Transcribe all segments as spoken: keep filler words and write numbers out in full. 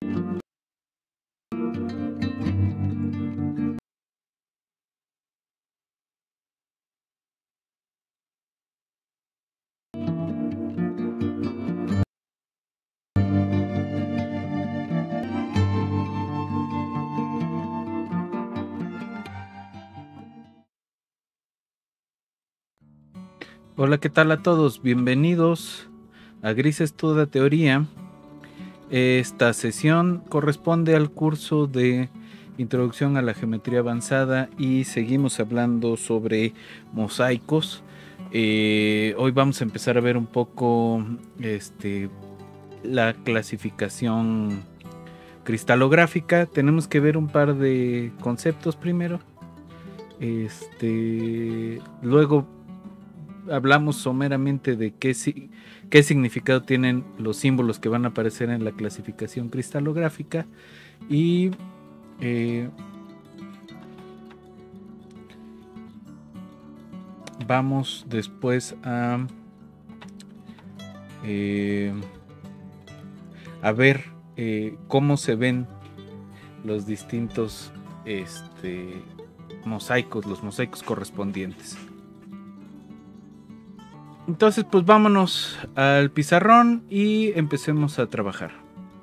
Hola, ¿qué tal a todos? Bienvenidos a Grises Toda Teoría. Esta sesión corresponde al curso de Introducción a la Geometría Avanzada y seguimos hablando sobre mosaicos. Eh, hoy vamos a empezar a ver un poco este, la clasificación cristalográfica. Tenemos que ver un par de conceptos primero. Este, luego hablamos someramente de qué, qué significado tienen los símbolos que van a aparecer en la clasificación cristalográfica y eh, vamos después a eh, a ver eh, cómo se ven los distintos este, mosaicos, los mosaicos correspondientes. Entonces, pues vámonos al pizarrón y empecemos a trabajar.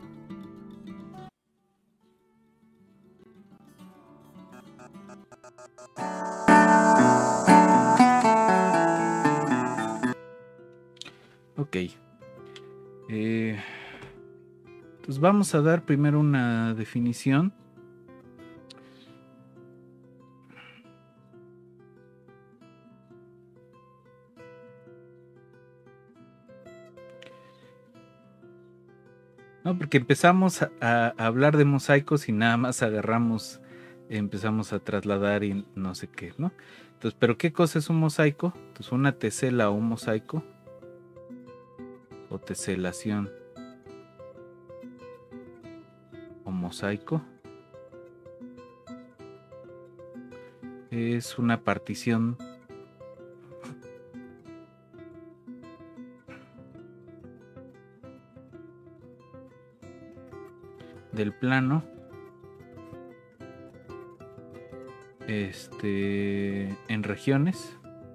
Ok. Eh, pues vamos a dar primero una definición. No, porque empezamos a, a hablar de mosaicos y nada más agarramos, empezamos a trasladar y no sé qué, ¿no? Entonces, ¿pero qué cosa es un mosaico? Pues una tesela o un mosaico o teselación o mosaico es una partición del plano este en regiones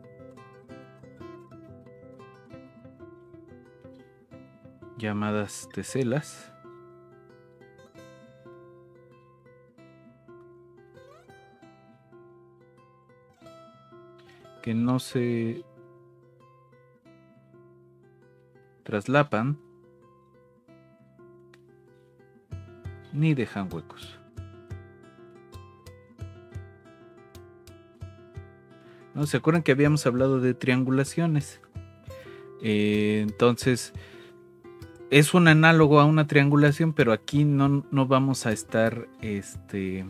llamadas teselas que no se traslapan ni dejan huecos. ¿No? ¿Se acuerdan que habíamos hablado de triangulaciones? Eh, entonces, es un análogo a una triangulación, pero aquí no, no vamos a estar, este,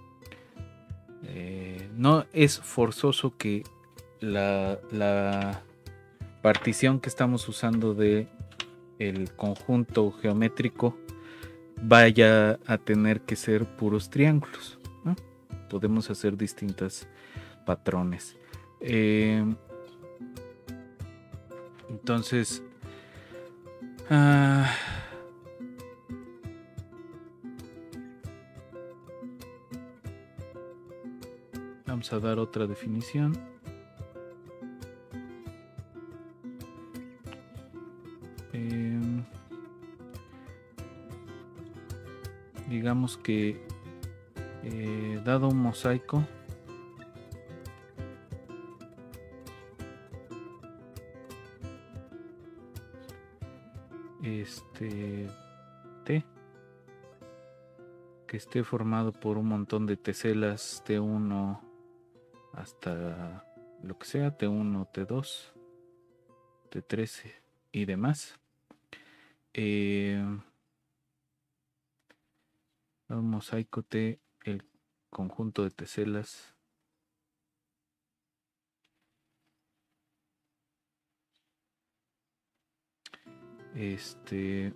eh, no es forzoso que la, la partición que estamos usando de el conjunto geométrico vaya a tener que ser puros triángulos, ¿no? Podemos hacer distintos patrones. Eh, entonces, uh, vamos a dar otra definición. Eh, digamos que eh, dado un mosaico, este T que esté formado por un montón de teselas T uno hasta lo que sea, T uno, T dos, T trece y demás. Eh, un mosaico T, el conjunto de teselas este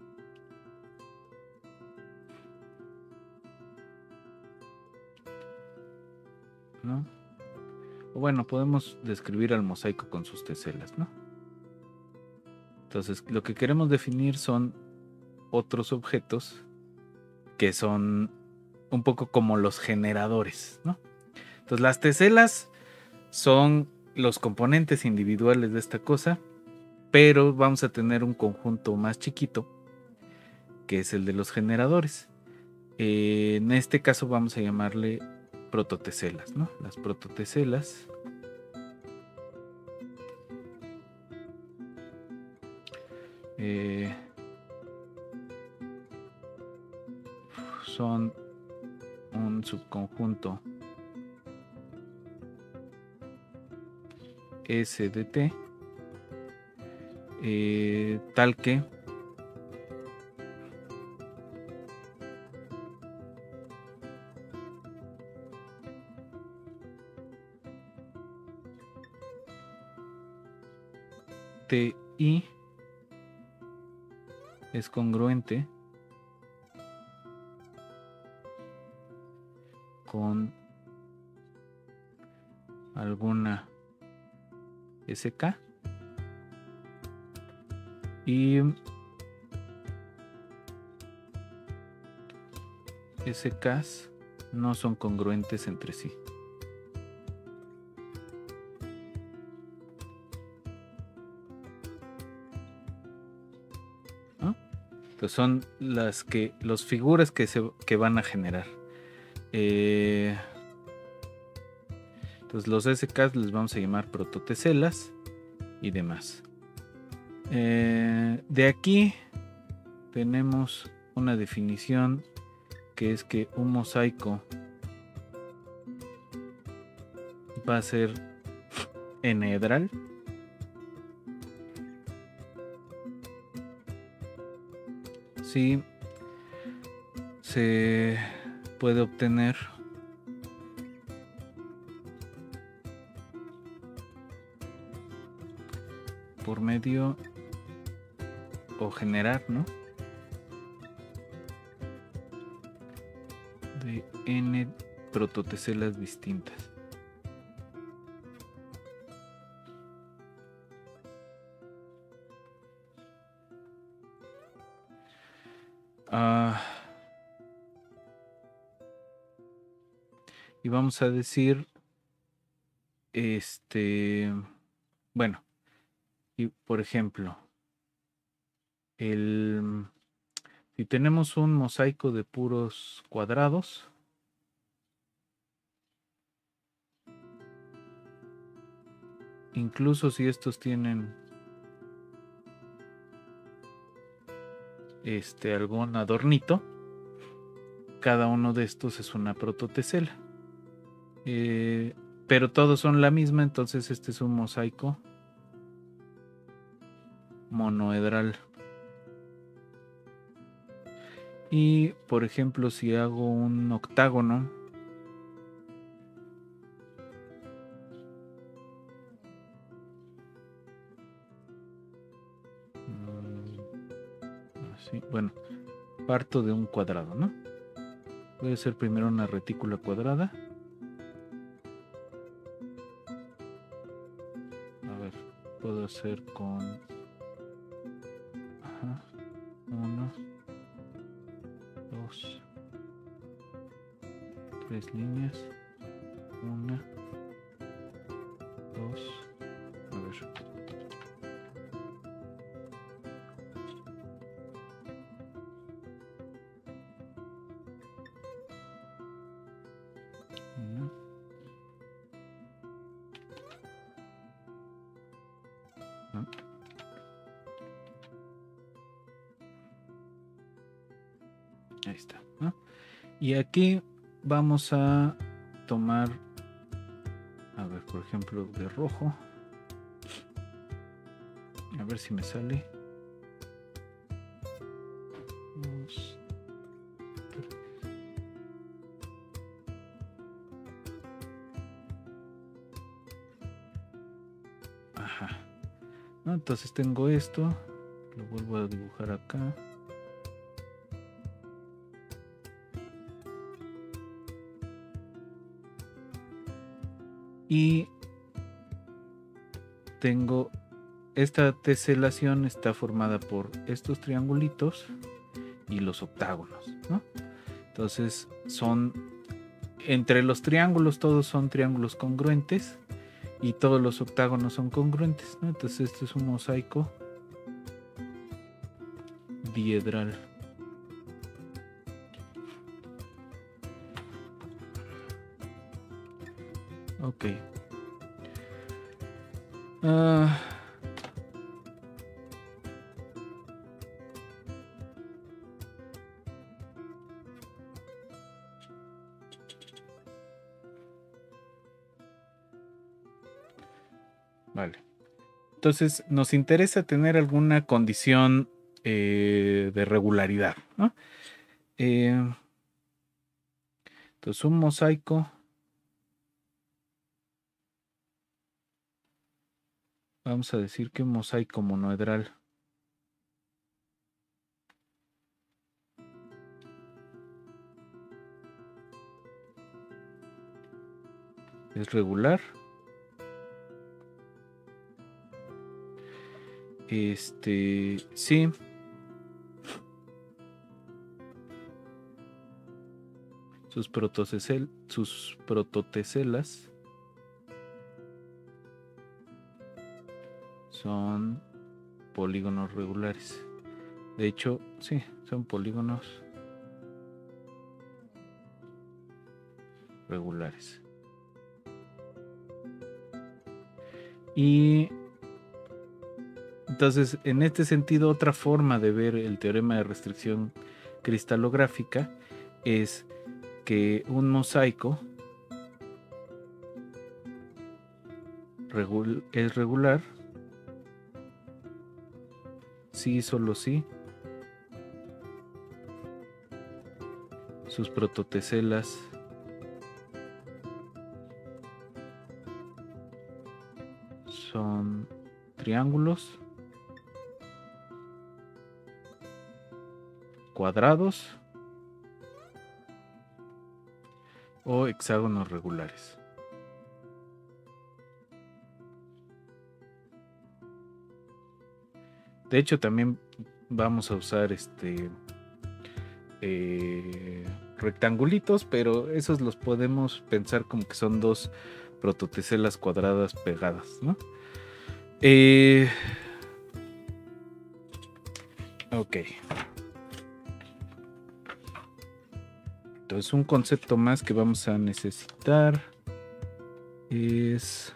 ¿no? O bueno, podemos describir al mosaico con sus teselas, ¿no? Entonces, lo que queremos definir son otros objetos que son un poco como los generadores, ¿no? Entonces las teselas son los componentes individuales de esta cosa, pero vamos a tener un conjunto más chiquito, que es el de los generadores. Eh, en este caso vamos a llamarle prototeselas, ¿no? Las prototeselas eh, son un subconjunto S de T, eh, tal que T I es congruente con alguna S K y S Ks no son congruentes entre sí. ¿No? Entonces son las que los figuras que se que van a generar. Eh, entonces los S Ks les vamos a llamar prototeselas y demás. Eh, de aquí tenemos una definición que es que un mosaico va a ser enedral si se puede obtener por medio o generar, ¿no?, de n prototeselas distintas. Uh, y vamos a decir, este, bueno, y por ejemplo, el, si tenemos un mosaico de puros cuadrados, incluso si estos tienen este algún adornito, cada uno de estos es una prototesela, eh, pero todos son la misma, entonces este es un mosaico monoedral. Y por ejemplo, si hago un octágono, así, bueno, parto de un cuadrado, ¿no? Voy a hacer primero una retícula cuadrada. A ver, puedo hacer con ajá, uno, dos, tres líneas, una, dos, a ver, una, ¿no? Ahí está, ¿no? Y aquí vamos a tomar, a ver, por ejemplo, de rojo. A ver si me sale. Dos, tres. Ajá. ¿No? Entonces tengo esto. Lo vuelvo a dibujar acá. Y tengo esta teselación, está formada por estos triangulitos y los octágonos, ¿no? Entonces son, entre los triángulos todos son triángulos congruentes y todos los octágonos son congruentes, ¿no? Entonces esto es un mosaico diedral. Ok. Uh, vale. Entonces nos interesa tener alguna condición eh, de regularidad, ¿no? Eh, entonces un mosaico vamos a decir que un mosaico monoedral es regular. Este, sí. Sus protocel, sus prototeselas son polígonos regulares. De hecho, sí, son polígonos regulares. Y entonces, en este sentido, otra forma de ver el teorema de restricción cristalográfica es que un mosaico regul- es regular si y solo si sus prototeselas son triángulos cuadrados o hexágonos regulares. De hecho, también vamos a usar este eh, rectangulitos, pero esos los podemos pensar como que son dos prototeselas cuadradas pegadas, ¿no? Eh, ok. Entonces, un concepto más que vamos a necesitar es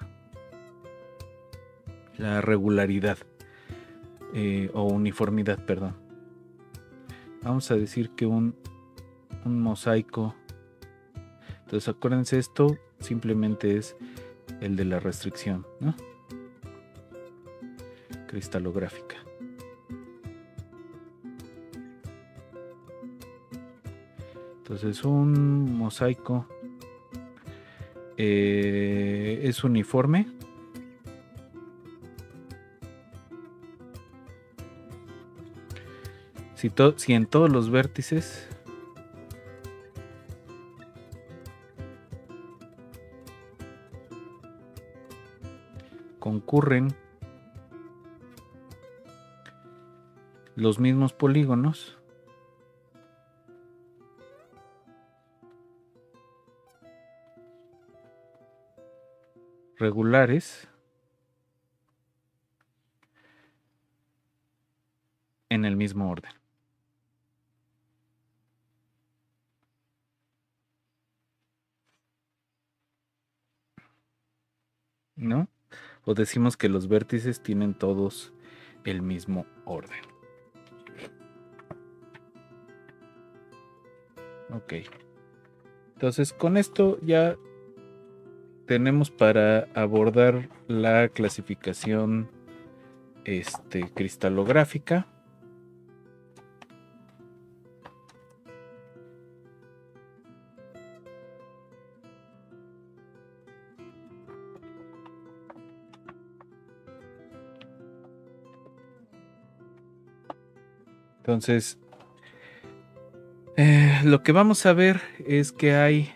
la regularidad eh, o uniformidad, perdón. Vamos a decir que un, un mosaico, entonces acuérdense, esto simplemente es el de la restricción, ¿no? Cristalográfica. Entonces un mosaico eh, es uniforme si, to si en todos los vértices concurren los mismos polígonos regulares en el mismo orden. ¿No? O decimos que los vértices tienen todos el mismo orden. Ok. Entonces, con esto ya tenemos para abordar la clasificación este, cristalográfica. Entonces, eh, lo que vamos a ver es que hay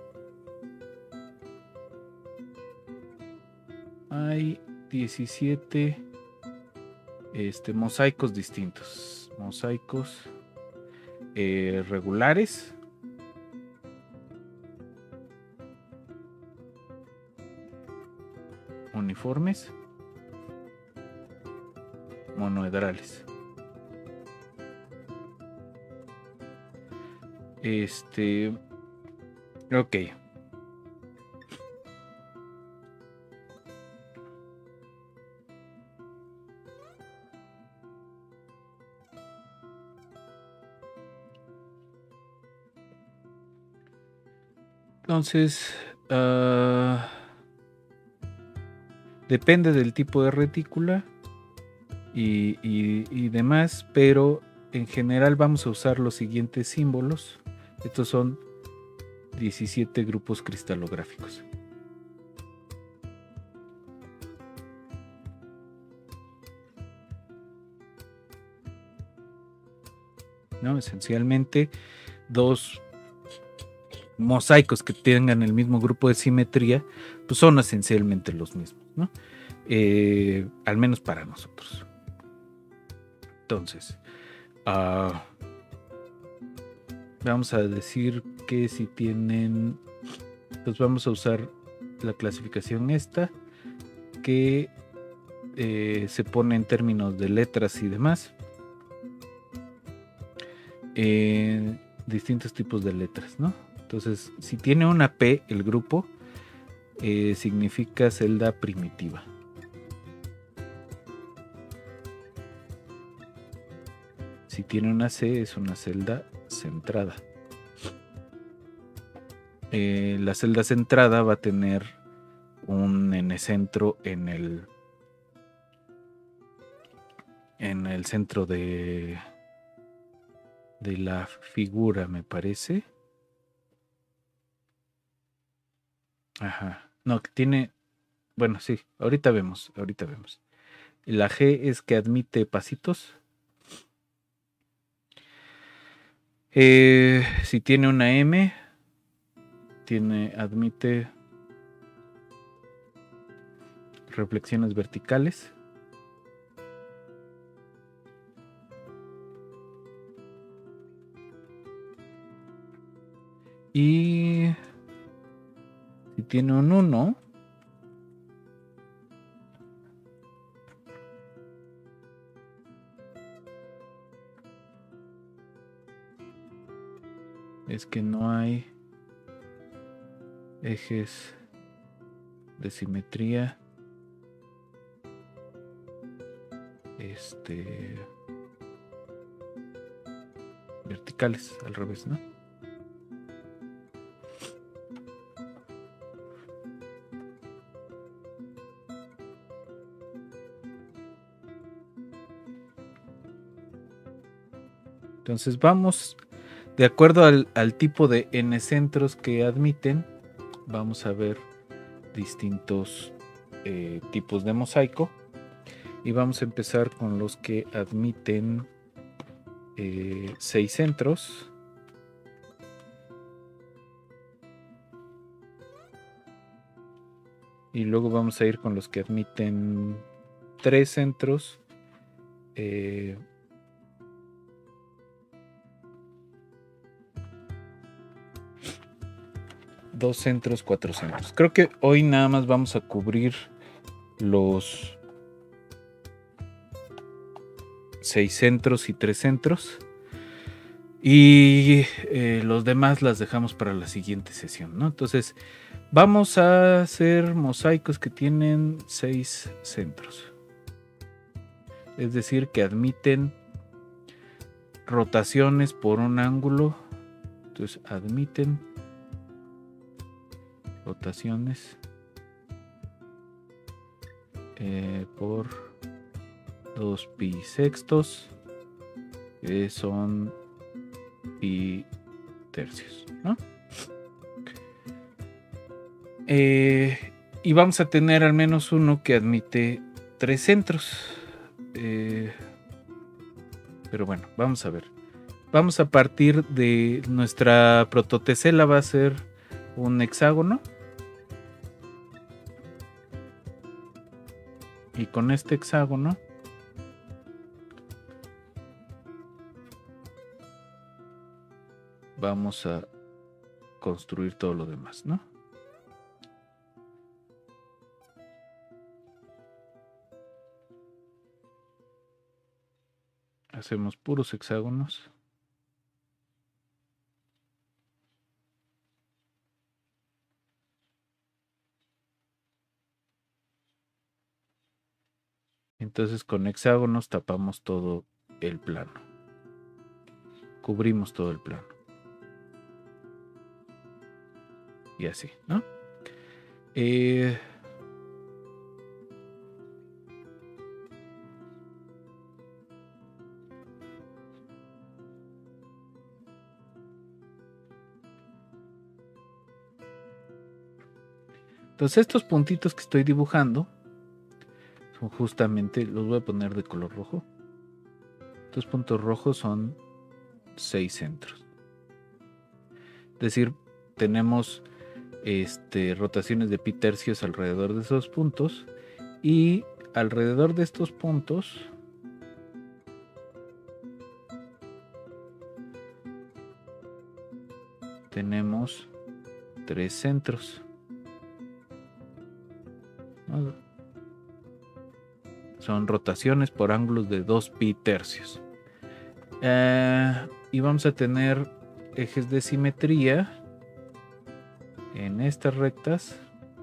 hay diecisiete este, mosaicos distintos, mosaicos eh, regulares, uniformes, monoedrales. Este, ok. Entonces, uh, depende del tipo de retícula y, y, y demás, pero en general vamos a usar los siguientes símbolos. Estos son diecisiete grupos cristalográficos. ¿No? Esencialmente, dos mosaicos que tengan el mismo grupo de simetría, pues son esencialmente los mismos, ¿no? Eh, al menos para nosotros. Entonces, uh, vamos a decir que si tienen, pues vamos a usar la clasificación esta, que eh, se pone en términos de letras y demás. Eh, distintos tipos de letras, ¿no? Entonces, si tiene una P el grupo, eh, significa celda primitiva. Si tiene una C, es una celda centrada. Eh, la celda centrada va a tener un n-centro en el en el centro de de la figura, me parece. Ajá. No, que tiene... Bueno, sí, ahorita vemos, ahorita vemos. La G es que admite pasitos. Eh, si tiene una M, tiene, admite reflexiones verticales. Y si tiene un uno, es que no hay ejes de simetría este verticales, al revés, ¿no? Entonces vamos, de acuerdo al, al tipo de n-centros que admiten, vamos a ver distintos eh, tipos de mosaico. Y vamos a empezar con los que admiten eh, seis centros. Y luego vamos a ir con los que admiten tres centros. Eh, dos centros, cuatro centros. Creo que hoy nada más vamos a cubrir los seis centros y tres centros. Y eh, los demás las dejamos para la siguiente sesión, ¿no? Entonces, vamos a hacer mosaicos que tienen seis centros. Es decir, que admiten rotaciones por un ángulo. Entonces, admiten rotaciones eh, por dos pi sextos, que son pi tercios, ¿no? Eh, y vamos a tener al menos uno que admite tres centros. Eh, pero bueno, vamos a ver. Vamos a partir de nuestra prototesela, va a ser un hexágono. Y con este hexágono vamos a construir todo lo demás, ¿no? hacemos puros hexágonos. Entonces con hexágonos tapamos todo el plano. Cubrimos todo el plano. Y así, ¿no? Eh, entonces estos puntitos que estoy dibujando son justamente, los voy a poner de color rojo. Estos puntos rojos son seis centros. Es decir, tenemos este, rotaciones de pi tercios alrededor de esos puntos, y alrededor de estos puntos tenemos tres centros. Son rotaciones por ángulos de dos pi tercios. Eh, y vamos a tener ejes de simetría en estas rectas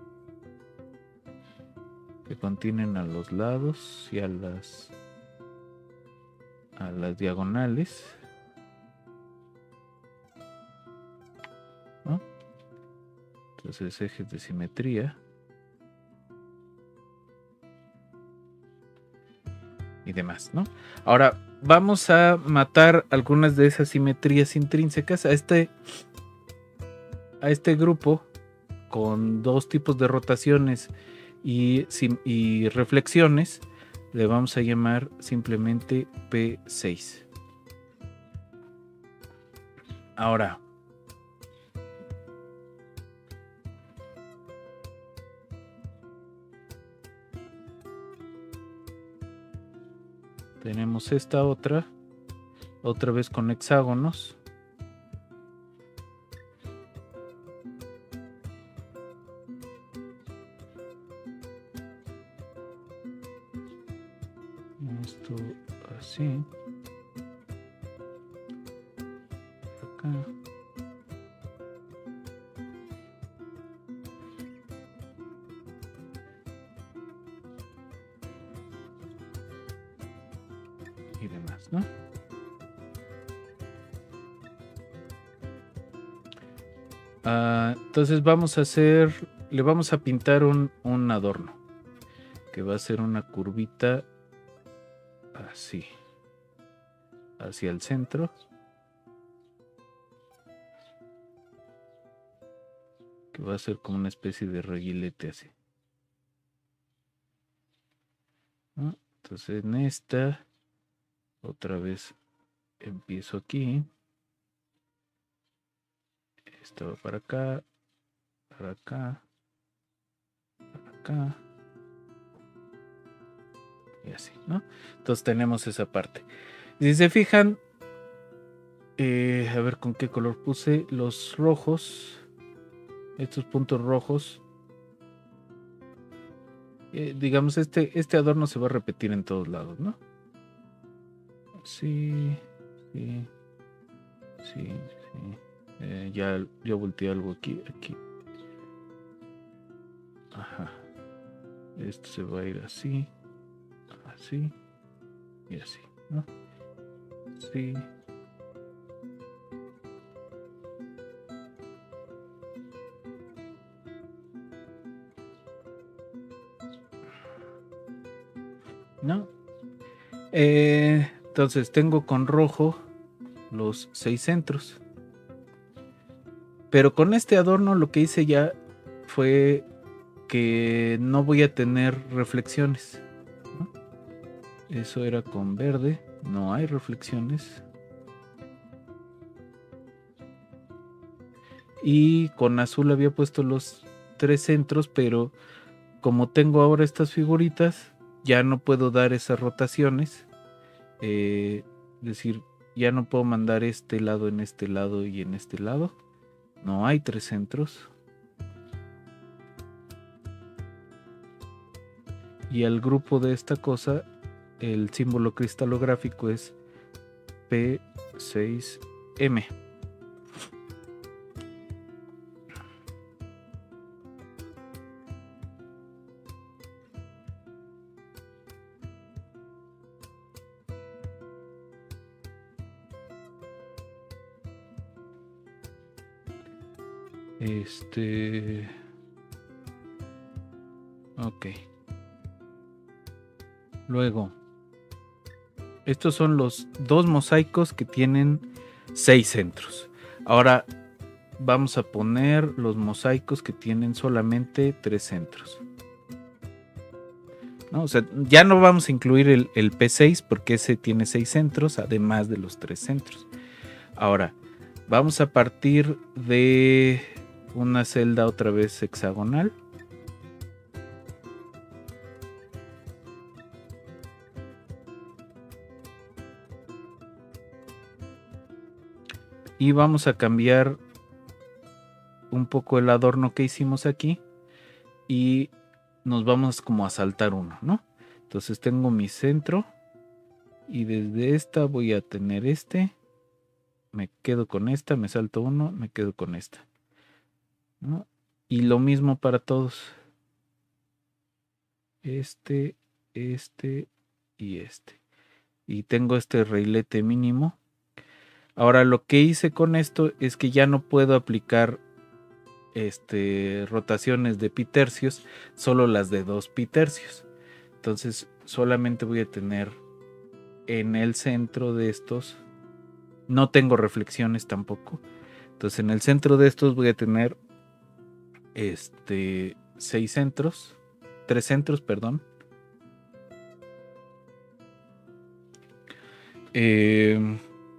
que contienen a los lados y a las a las diagonales, ¿no? Entonces ejes de simetría y demás, ¿no? Ahora vamos a matar algunas de esas simetrías intrínsecas a este a este grupo con dos tipos de rotaciones y, y reflexiones. Le vamos a llamar simplemente P seis. Ahora, tenemos esta otra, otra vez con hexágonos. Esto así. Acá. Y demás, ¿no? Uh, entonces vamos a hacer, le vamos a pintar un, un adorno que va a ser una curvita así hacia el centro, que va a ser como una especie de reguilete así, ¿no? Entonces en esta otra vez empiezo aquí, esto va para acá, para acá, para acá y así, ¿no? Entonces tenemos esa parte. Si se fijan, eh, a ver con qué color puse los rojos, estos puntos rojos, eh, digamos este, este adorno se va a repetir en todos lados, ¿no? Sí, sí, sí, sí. Eh, ya, ya volteé algo aquí, aquí. Ajá. Esto se va a ir así, así y así, ¿no? Sí. ¿No? Eh, entonces tengo con rojo los seis centros. Pero con este adorno lo que hice ya fue que no voy a tener reflexiones, ¿no? Eso era con verde, no hay reflexiones. Y con azul había puesto los tres centros, pero como tengo ahora estas figuritas, ya no puedo dar esas rotaciones. Eh, es decir, ya no puedo mandar este lado en este lado y en este lado. No hay tres centros. Y al grupo de esta cosa, el símbolo cristalográfico es P seis M. Este... Ok. Luego, estos son los dos mosaicos que tienen seis centros. Ahora vamos a poner los mosaicos que tienen solamente tres centros. ¿No? O sea, ya no vamos a incluir el, el P seis porque ese tiene seis centros, además de los tres centros. Ahora, vamos a partir de una celda otra vez hexagonal. Y vamos a cambiar un poco el adorno que hicimos aquí. Y nos vamos como a saltar uno, ¿no? Entonces tengo mi centro. Y desde esta voy a tener este. Me quedo con esta, me salto uno, me quedo con esta, ¿no? Y lo mismo para todos. Este, este y este. Y tengo este reilete mínimo. Ahora lo que hice con esto es que ya no puedo aplicar este, rotaciones de pi tercios, solo las de dos pi tercios. Entonces solamente voy a tener en el centro de estos. No tengo reflexiones tampoco. Entonces en el centro de estos voy a tener este seis centros, tres centros, perdón. Eh,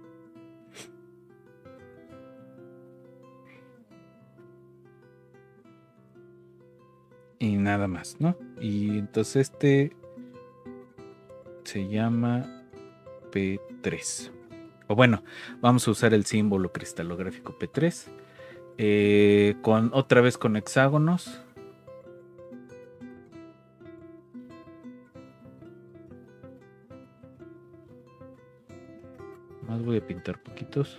y nada más, ¿no? Y entonces este se llama P tres. O bueno, vamos a usar el símbolo cristalográfico P tres. Eh, con, otra vez con hexágonos. Más voy a pintar poquitos.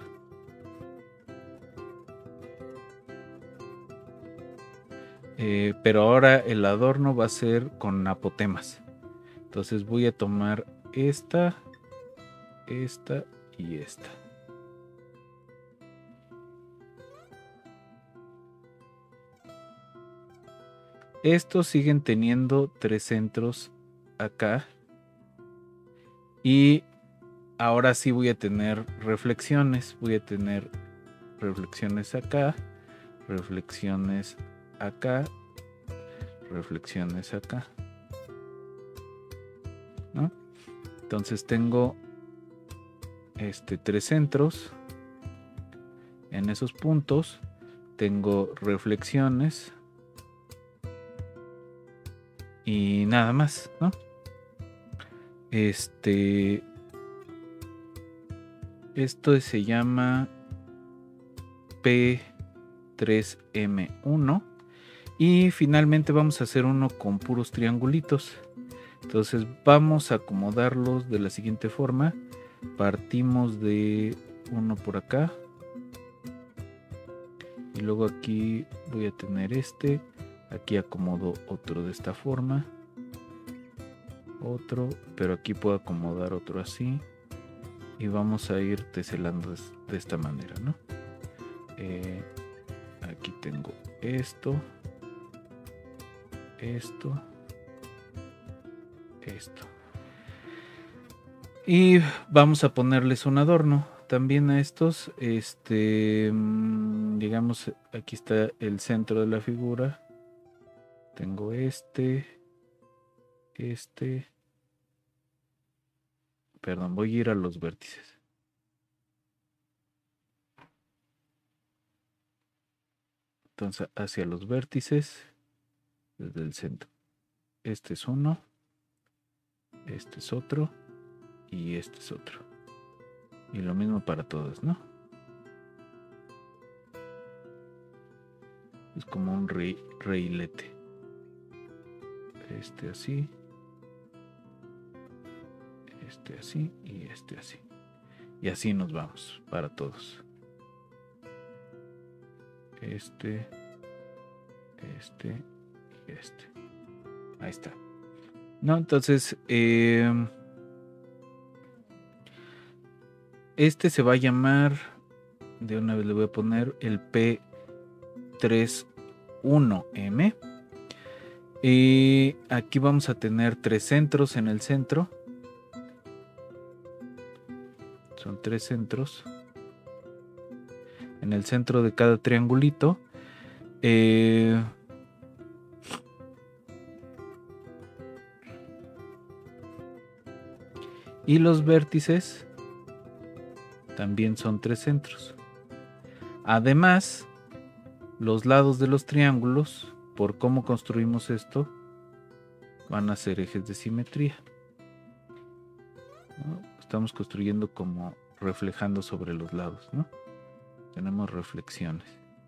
Eh, pero ahora el adorno va a ser con apotemas. Entonces voy a tomar esta, esta y esta. Estos siguen teniendo tres centros acá. Y ahora sí voy a tener reflexiones. Voy a tener reflexiones acá, reflexiones acá, reflexiones acá, ¿no? Entonces tengo este tres centros. En esos puntos tengo reflexiones y nada más, ¿no? Este esto se llama P tres M uno. Y finalmente vamos a hacer uno con puros triangulitos. Entonces vamos a acomodarlos de la siguiente forma. Partimos de uno por acá. Y luego aquí voy a tener este. Aquí acomodo otro de esta forma. Otro. Pero aquí puedo acomodar otro así. Y vamos a ir teselando de esta manera, ¿no? Eh, aquí tengo esto. Esto, esto. Y vamos a ponerles un adorno también a estos. Este, digamos, aquí está el centro de la figura. Tengo este, este. Perdón, voy a ir a los vértices. Entonces, hacia los vértices. Desde el centro. Este es uno. Este es otro. Y este es otro. Y lo mismo para todos, ¿no? Es como un re reilete. Este así. Este así y este así. Y así nos vamos para todos. Este, este y este. Ahí está. No, entonces, eh, este se va a llamar, de una vez le voy a poner el P treinta y uno M. Y aquí vamos a tener tres centros en el centro. Son tres centros. En el centro de cada triangulito. Eh, y los vértices también son tres centros. Además, los lados de los triángulos, por cómo construimos esto, van a ser ejes de simetría, ¿no? Estamos construyendo como reflejando sobre los lados, ¿no? Tenemos reflexiones.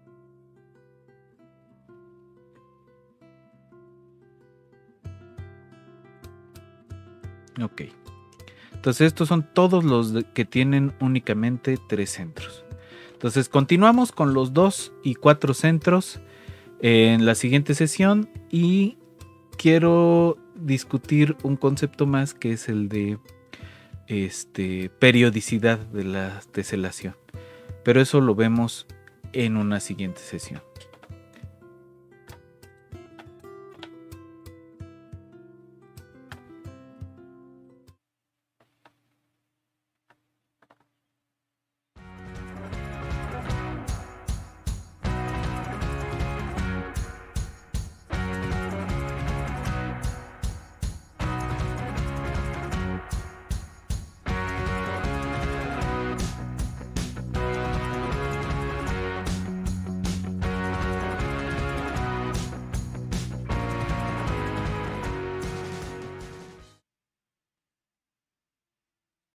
Ok. Entonces estos son todos los de, que tienen únicamente tres centros. Entonces continuamos con los dos y cuatro centros en la siguiente sesión y quiero discutir un concepto más que es el de este, periodicidad de la teselación. Pero eso lo vemos en una siguiente sesión.